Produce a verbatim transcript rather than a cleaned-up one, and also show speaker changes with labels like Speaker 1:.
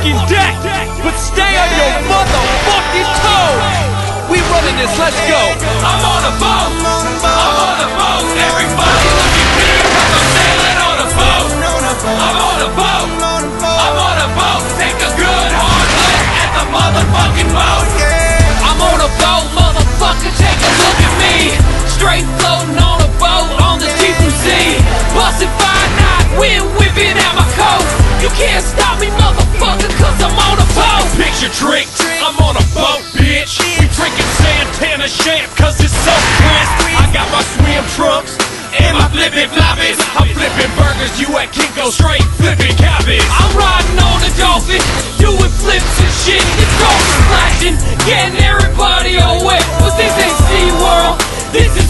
Speaker 1: fucking deck, but stay on your motherfucking toes. We running this, let's go. I'm on a boat, I'm on a boat. Everybody look at me, cause I'm sailing on a boat. I'm on a boat, I'm on a boat. Take a good hard look at the motherfucking boat. I'm on a boat, motherfucker, take a look at me. Straight floating on a boat on the G through C. Bustin' five knots, wind whipping out my coat. You can't stop me, motherfucker, cause I'm on a boat. Picture trick, I'm on a boat, bitch. We drinking Santana champ, cause it's so crisp. I got my swim trunks and my flippin' floppies. I'm flipping burgers, you at Kinko straight flipping cabbage. I'm riding on a dolphin, doing flips and shit. It's all splashing, getting everybody all wet. But this ain't SeaWorld, this is